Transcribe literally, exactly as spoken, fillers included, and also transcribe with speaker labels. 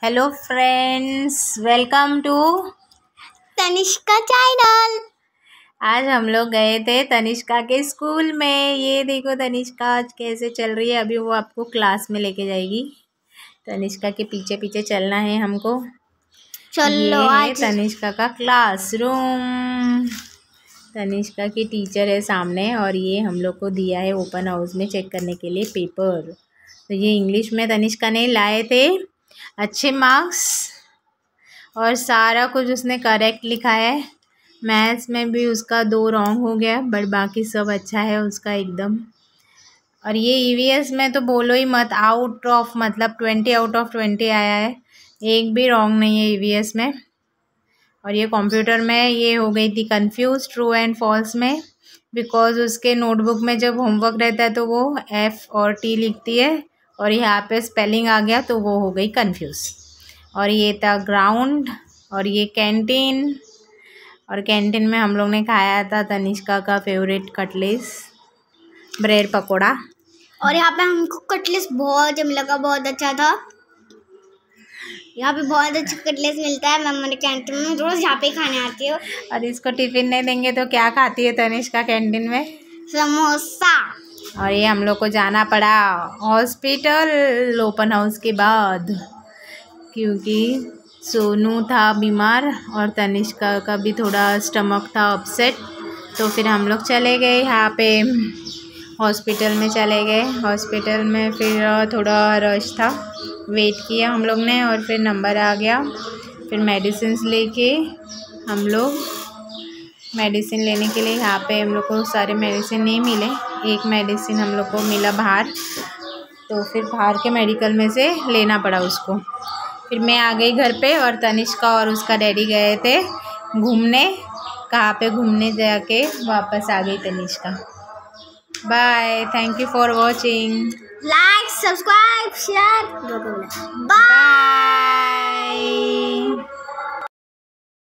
Speaker 1: Hello friends, welcome to
Speaker 2: Tanishka channel.
Speaker 1: आज हम लोग गए थे तनिष्का के स्कूल में। ये देखो तनिष्का आज कैसे चल रही है। अभी वो आपको क्लास में लेके जाएगी। तनिष्का के पीछे पीछे चलना है हमको।
Speaker 2: चलो
Speaker 1: ये है
Speaker 2: आज
Speaker 1: तनिष्का का क्लासरूम। तनिष्का की टीचर है सामने और ये हम लोग को दिया है ओपन हाउस में चेक करने के लिए पेपर। तो ये इंग्लिश में तनिष्का ने लाए थे अच्छे मार्क्स और सारा कुछ उसने करेक्ट लिखा है। मैथ्स में भी उसका दो रॉन्ग हो गया, बट बाकी सब अच्छा है उसका एकदम। और ये ईवीएस में तो बोलो ही मत, आउट ऑफ मतलब ट्वेंटी आउट ऑफ ट्वेंटी आया है, एक भी रॉन्ग नहीं है ईवीएस में। और ये कंप्यूटर में ये हो गई थी कंफ्यूज ट्रू एंड फॉल्स में, बिकॉज उसके नोटबुक में जब होमवर्क रहता है तो वो एफ़ और टी लिखती है और यहाँ पे स्पेलिंग आ गया तो वो हो गई कंफ्यूज। और ये था ग्राउंड और ये कैंटीन। और कैंटीन में हम लोग ने खाया था तनिष्का का फेवरेट कटलेस ब्रेड पकोड़ा।
Speaker 2: और यहाँ पे हमको कटलेस बहुत जम लगा, बहुत अच्छा था। यहाँ पे बहुत अच्छा कटलेस मिलता है। मैं मेरे कैंटीन में रोज यहाँ पे खाने आती हूँ।
Speaker 1: और इसको टिफिन नहीं देंगे तो क्या खाती है तनिष्का कैंटीन में?
Speaker 2: समोसा।
Speaker 1: और ये हम लोग को जाना पड़ा हॉस्पिटल ओपन हाउस के बाद, क्योंकि सोनू था बीमार और तनिष्का का भी थोड़ा स्टमक था अपसेट। तो फिर हम लोग चले गए यहाँ पे हॉस्पिटल में चले गए। हॉस्पिटल में फिर थोड़ा रश था, वेट किया हम लोग ने और फिर नंबर आ गया। फिर मेडिसिन लेके हम लोग मेडिसिन लेने के लिए यहाँ पे हम लोग को सारे मेडिसिन नहीं मिले, एक मेडिसिन हम लोग को मिला बाहर, तो फिर बाहर के मेडिकल में से लेना पड़ा उसको। फिर मैं आ गई घर पे और तनिष्का और उसका डैडी गए थे घूमने। कहाँ पे घूमने जाके वापस आ गई Tanishka. Bye, thank you for watching.
Speaker 2: Like, subscribe, share. Bye.